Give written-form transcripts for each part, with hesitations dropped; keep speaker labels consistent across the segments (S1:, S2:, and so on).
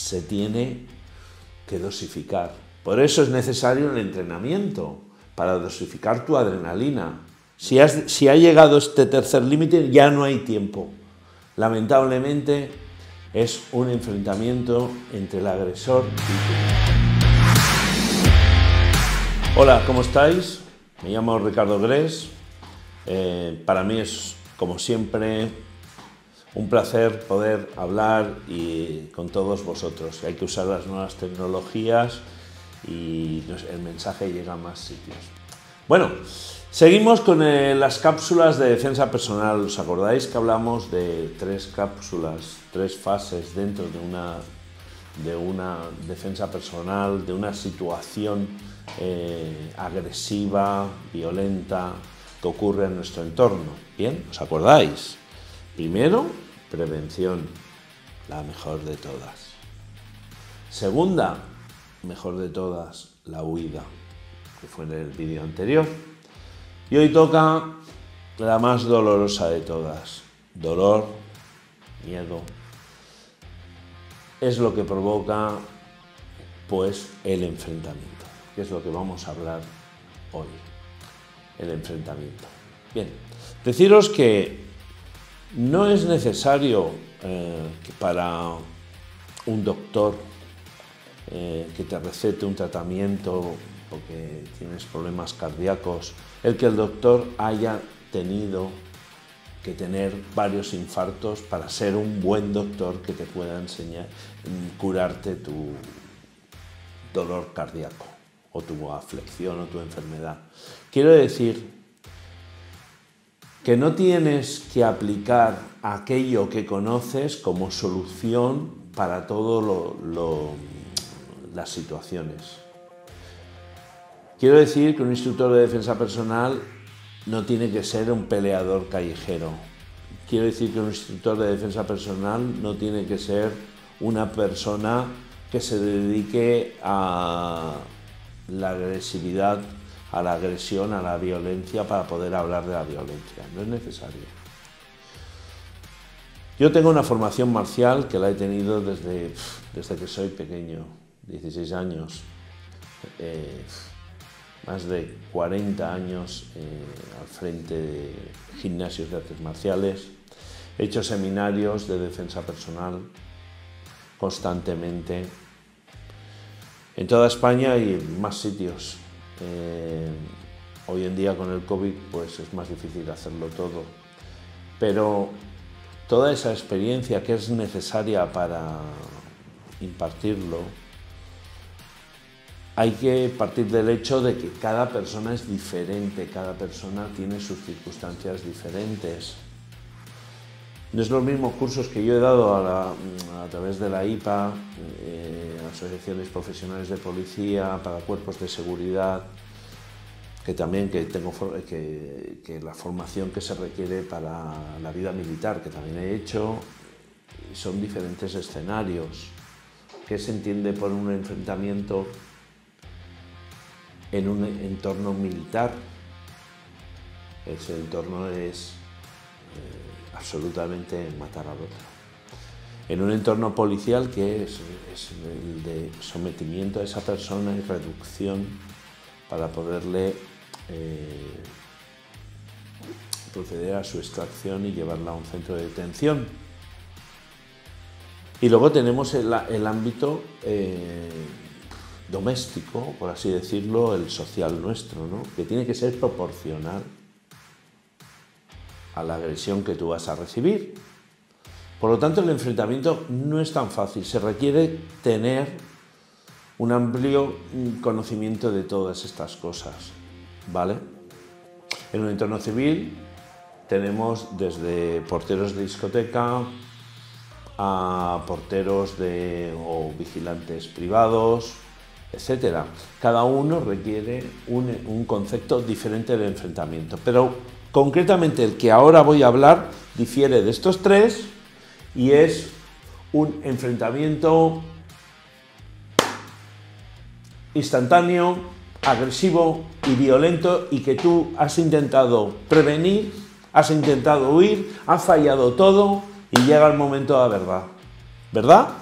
S1: se tiene que dosificar. Por eso es necesario el entrenamiento, para dosificar tu adrenalina. Si ha llegado este tercer límite, ya no hay tiempo. Lamentablemente, es un enfrentamiento entre el agresor y tú. Hola, ¿cómo estáis? Me llamo Ricardo Gres. Para mí es, como siempre, un placer poder hablar con todos vosotros. Hay que usar las nuevas tecnologías y el mensaje llega a más sitios. Bueno, seguimos con las cápsulas de defensa personal. ¿Os acordáis que hablamos de 3 cápsulas, 3 fases dentro de una defensa personal, de una situación agresiva, violenta que ocurre en nuestro entorno? Bien, ¿os acordáis? Primero, prevención, la mejor de todas. Segunda, mejor de todas, la huida, que fue en el vídeo anterior. Y hoy toca la más dolorosa de todas. Dolor, miedo, es lo que provoca, pues, el enfrentamiento, que es lo que vamos a hablar hoy, el enfrentamiento. Bien, deciros que no es necesario que para un doctor que te recete un tratamiento porque tienes problemas cardíacos, el que el doctor haya tenido que tener varios infartos para ser un buen doctor que te pueda enseñar, curarte tu dolor cardíaco o tu aflicción o tu enfermedad. Quiero decir que no tienes que aplicar aquello que conoces como solución para todas las situaciones. Quiero decir que un instructor de defensa personal no tiene que ser un peleador callejero. Quiero decir que un instructor de defensa personal no tiene que ser una persona que se dedique a la agresividad, a la agresión, a la violencia para poder hablar de la violencia. No es necesario. Yo tengo una formación marcial que la he tenido desde que soy pequeño, 16 años, más de 40 años al frente de gimnasios de artes marciales. He hecho seminarios de defensa personal constantemente en toda España y en más sitios. Hoy en día con el COVID pues es más difícil hacerlo todo, pero toda esa experiencia que es necesaria para impartirlo, hay que partir del hecho de que cada persona es diferente, cada persona tiene sus circunstancias diferentes. No es los mismos cursos que yo he dado a través de la IPA, asociaciones profesionales de policía, para cuerpos de seguridad, que también que la formación que se requiere para la vida militar, que también he hecho. Son diferentes escenarios. ¿Qué se entiende por un enfrentamiento en un entorno militar? Ese entorno es absolutamente matar al otro. En un entorno policial, que es el de sometimiento a esa persona y reducción para poderle proceder a su extracción y llevarla a un centro de detención. Y luego tenemos el ámbito doméstico, por así decirlo, el social nuestro, ¿no? Que tiene que ser proporcional a la agresión que tú vas a recibir. Por lo tanto, el enfrentamiento no es tan fácil, se requiere tener un amplio conocimiento de todas estas cosas, ¿vale? En un entorno civil tenemos desde porteros de discoteca a porteros o vigilantes privados, etc. Cada uno requiere un concepto diferente de enfrentamiento, pero concretamente el que ahora voy a hablar difiere de estos 3 y es un enfrentamiento instantáneo, agresivo y violento, y que tú has intentado prevenir, has intentado huir, has fallado todo y llega el momento de la verdad. ¿Verdad?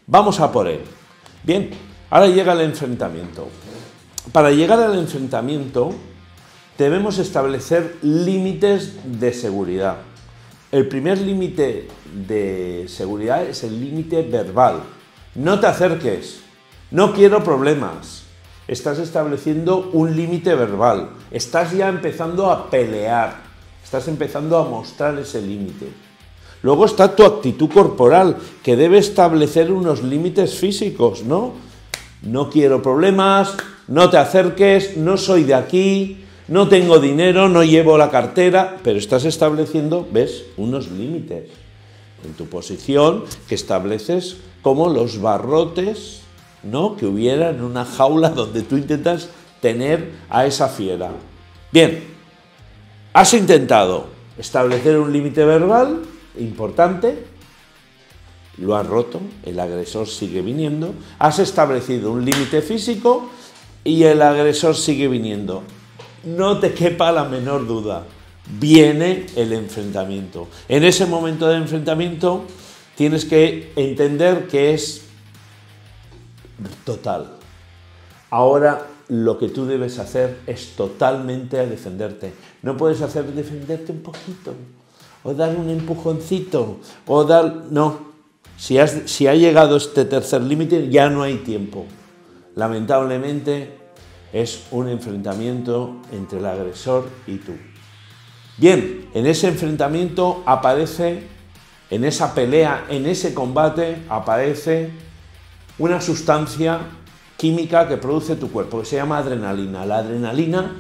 S1: Vamos a por él. Bien, ahora llega el enfrentamiento. Para llegar al enfrentamiento debemos establecer límites de seguridad. El primer límite de seguridad es el límite verbal. No te acerques, no quiero problemas. Estás estableciendo un límite verbal. Estás ya empezando a pelear. Estás empezando a mostrar ese límite. Luego está tu actitud corporal, que debe establecer unos límites físicos, ¿no? No quiero problemas, no te acerques, no soy de aquí, no tengo dinero, no llevo la cartera, pero estás estableciendo, ¿ves?, unos límites en tu posición que estableces como los barrotes, ¿no?, que hubiera en una jaula donde tú intentas tener a esa fiera. Bien, has intentado establecer un límite verbal importante, lo has roto, el agresor sigue viniendo, has establecido un límite físico y el agresor sigue viniendo. No te quepa la menor duda, viene el enfrentamiento. En ese momento de enfrentamiento tienes que entender que es total. Ahora lo que tú debes hacer es totalmente defenderte. No puedes hacer defenderte un poquito, o dar un empujoncito, o dar... No, si ha llegado este tercer límite ya no hay tiempo. Lamentablemente es un enfrentamiento entre el agresor y tú. Bien, en ese enfrentamiento aparece, en esa pelea, en ese combate, aparece una sustancia química que produce tu cuerpo, que se llama adrenalina. La adrenalina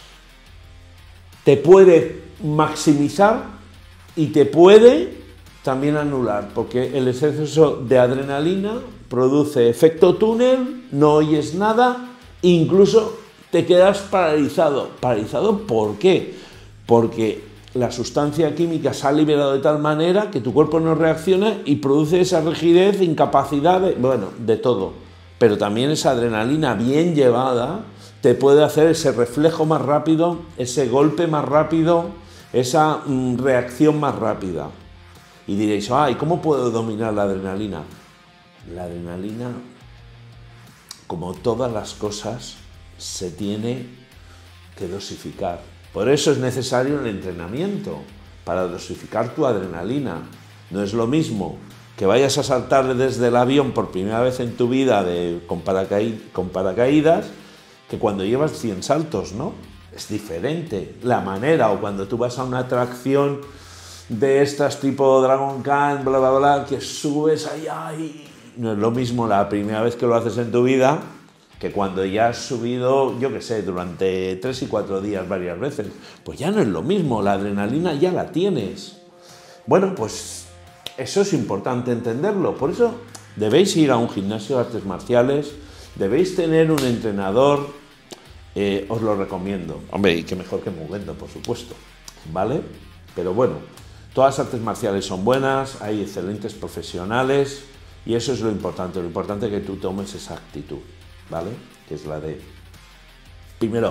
S1: te puede maximizar y te puede también anular, porque el exceso de adrenalina produce efecto túnel, no oyes nada, incluso te quedas paralizado. ¿Paralizado por qué? Porque la sustancia química se ha liberado de tal manera que tu cuerpo no reacciona y produce esa rigidez, incapacidad, de todo. Pero también esa adrenalina bien llevada te puede hacer ese reflejo más rápido, ese golpe más rápido, esa reacción más rápida. Y diréis, ay, ¿cómo puedo dominar la adrenalina? La adrenalina, como todas las cosas, se tiene que dosificar. Por eso es necesario el entrenamiento, para dosificar tu adrenalina. No es lo mismo que vayas a saltar desde el avión por primera vez en tu vida con paracaídas que cuando llevas 100 saltos, ¿no? Es diferente la manera, o cuando tú vas a una atracción de estas tipo Dragon Khan, bla, bla, bla, que subes allá y no es lo mismo la primera vez que lo haces en tu vida que cuando ya has subido, yo qué sé, durante 3 y 4 días varias veces. Pues ya no es lo mismo, la adrenalina ya la tienes. Bueno, pues eso es importante entenderlo. Por eso debéis ir a un gimnasio de artes marciales, debéis tener un entrenador, os lo recomiendo. Hombre, y qué mejor que Movendo, por supuesto, ¿vale? Pero bueno, todas las artes marciales son buenas, hay excelentes profesionales y eso es lo importante es que tú tomes esa actitud, ¿vale? Que es la de, primero,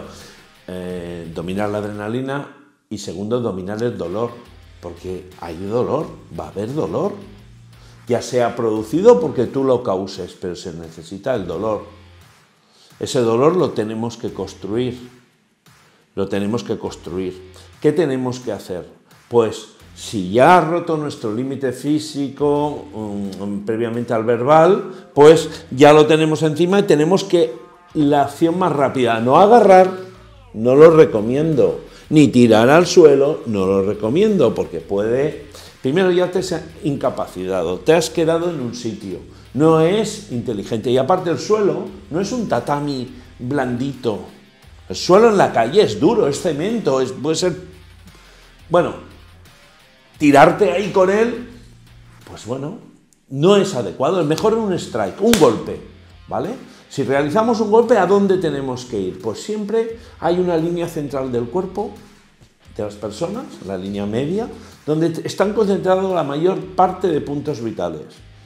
S1: dominar la adrenalina y segundo, dominar el dolor, porque hay dolor, va a haber dolor, ya sea producido porque tú lo causes, pero se necesita el dolor. Ese dolor lo tenemos que construir, ¿Qué tenemos que hacer? Pues si ya ha roto nuestro límite físico previamente al verbal, pues ya lo tenemos encima y tenemos que la acción más rápida. No agarrar, no lo recomiendo, ni tirar al suelo, no lo recomiendo, porque puede... Primero ya te has incapacitado, te has quedado en un sitio, no es inteligente. Y aparte el suelo no es un tatami blandito, el suelo en la calle es duro, es cemento, puede ser... Bueno, tirarte ahí con él, pues bueno, no es adecuado, es mejor un strike, un golpe, ¿vale? Si realizamos un golpe, ¿a dónde tenemos que ir? Pues siempre hay una línea central del cuerpo de las personas, la línea media, donde están concentrados la mayor parte de puntos vitales,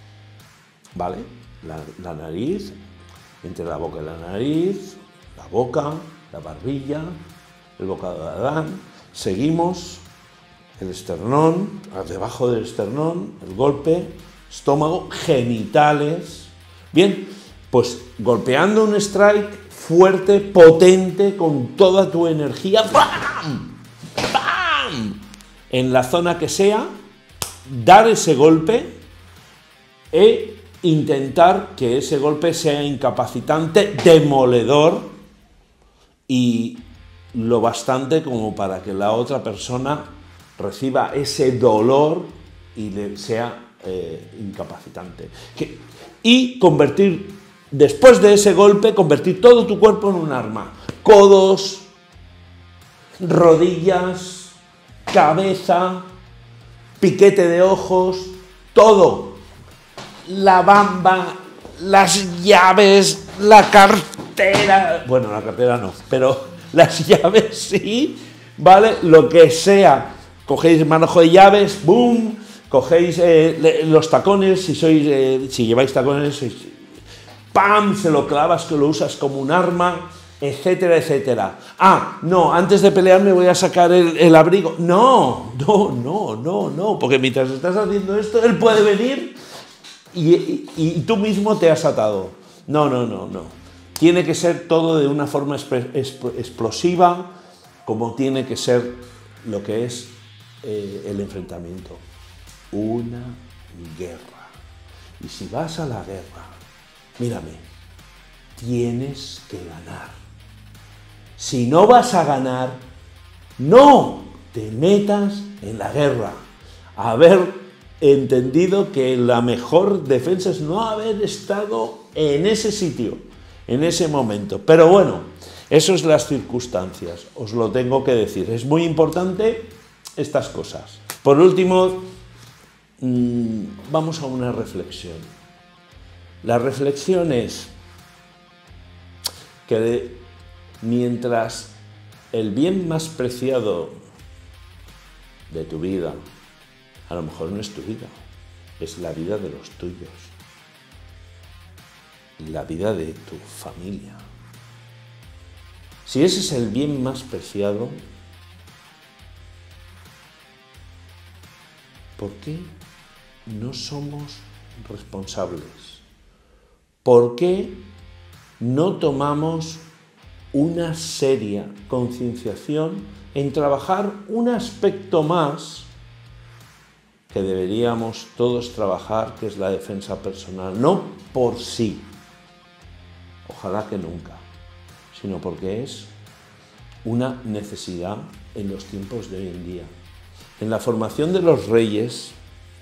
S1: ¿vale? La nariz, entre la boca y la nariz, la boca, la barbilla, el bocado de Adán, seguimos el esternón, debajo del esternón, el golpe, estómago, genitales. Bien, pues golpeando un strike fuerte, potente, con toda tu energía, ¡bam! ¡Bam! En la zona que sea, dar ese golpe e intentar que ese golpe sea incapacitante, demoledor y lo bastante como para que la otra persona reciba ese dolor y le sea incapacitante. Y convertir, después de ese golpe, convertir todo tu cuerpo en un arma. Codos, rodillas, cabeza, piquete de ojos, todo. La bamba, las llaves, la cartera. Bueno, la cartera no, pero las llaves sí, ¿vale? Lo que sea. Cogéis manojo de llaves, ¡boom! Cogéis los tacones, si lleváis tacones, ¡pam! Se lo clavas, que lo usas como un arma, etcétera, etcétera. Ah, no, antes de pelear me voy a sacar el abrigo. No, porque mientras estás haciendo esto, él puede venir y tú mismo te has atado. No. Tiene que ser todo de una forma explosiva, como tiene que ser lo que es el enfrentamiento. Una guerra. Y si vas a la guerra, mírame, tienes que ganar. Si no vas a ganar, no te metas en la guerra. Haber entendido que la mejor defensa es no haber estado en ese sitio, en ese momento. Pero bueno, eso es las circunstancias, os lo tengo que decir. Es muy importante estas cosas. Por último, vamos a una reflexión. La reflexión es que mientras el bien más preciado de tu vida, a lo mejor no es tu vida, es la vida de los tuyos, la vida de tu familia. Si ese es el bien más preciado, ¿por qué no somos responsables? ¿Por qué no tomamos una seria concienciación en trabajar un aspecto más que deberíamos todos trabajar, que es la defensa personal? No por sí, ojalá que nunca, sino porque es una necesidad en los tiempos de hoy en día. En la formación de los reyes,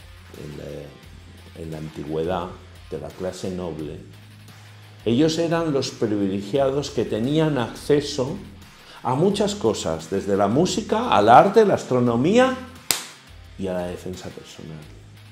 S1: en la antigüedad, de la clase noble, ellos eran los privilegiados que tenían acceso a muchas cosas, desde la música, al arte, la astronomía y a la defensa personal.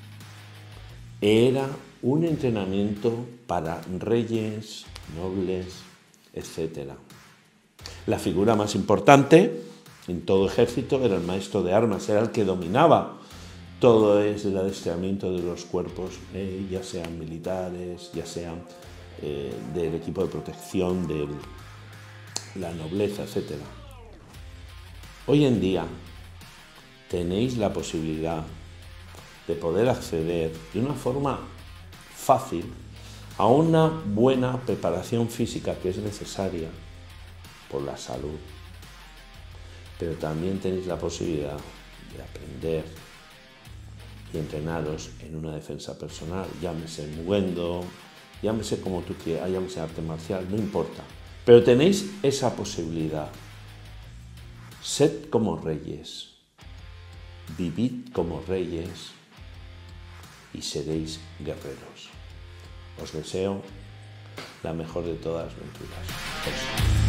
S1: Era un entrenamiento para reyes, nobles, etc. La figura más importante en todo ejército era el maestro de armas, era el que dominaba todo el adiestramiento de los cuerpos, ya sean militares, ya sean del equipo de protección, de la nobleza, etc. Hoy en día tenéis la posibilidad de poder acceder de una forma fácil a una buena preparación física que es necesaria por la salud, pero también tenéis la posibilidad de aprender y entrenaros en una defensa personal, llámese Muendo, llámese como tú quieras, llámese arte marcial, no importa, pero tenéis esa posibilidad. Sed como reyes, vivid como reyes y seréis guerreros. Os deseo la mejor de todas las venturas.